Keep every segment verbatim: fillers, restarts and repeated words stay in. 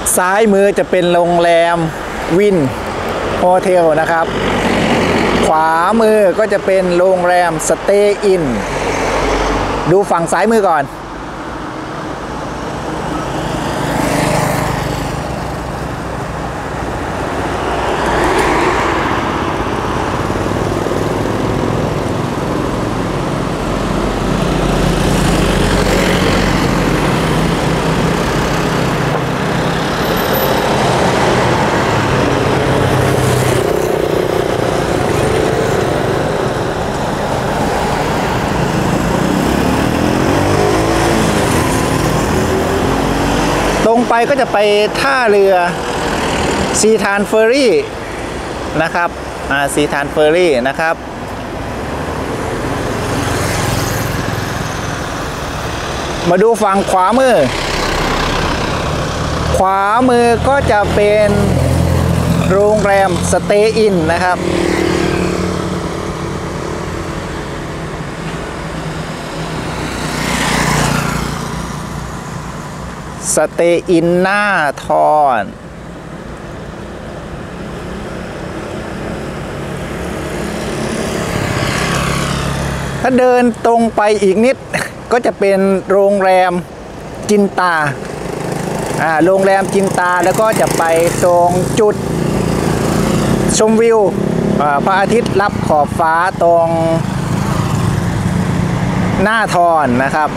ซ้ายมือจะเป็นโรงแรมวินโฮเทลนะครับขวามือก็จะเป็นโรงแรมสเตย์อินดูฝั่งซ้ายมือก่อนตรงไปก็จะไปท่าเรือซีทานเฟอร์รี่นะครับอ่าซีทานเฟอร์รี่นะครับมาดูฝั่งขวามือขวามือก็จะเป็นโรงแรมสเตย์อินนะครับสเตย์อินหน้าทอนถ้าเดินตรงไปอีกนิดก็จะเป็นโรงแรมจินตาอ่าโรงแรมจินตาแล้วก็จะไปตรงจุดชมวิวพระอาทิตย์รับขอบฟ้าตรงหน้าทอนนะครับ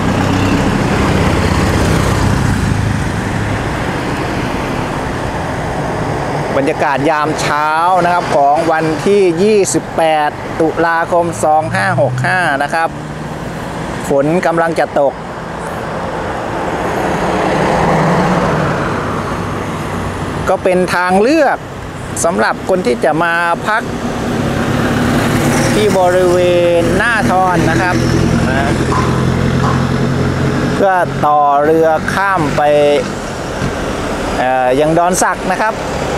บรรยากาศยามเช้านะครับของวันที่ยี่สิบแปดตุลาคมสองห้าหกห้านะครับฝนกำลังจะตกก็เป็นทางเลือกสำหรับคนที่จะมาพักที่บริเวณหน้าทอนนะครับนะเพื่อต่อเรือข้ามไปยังดอนสักนะครับ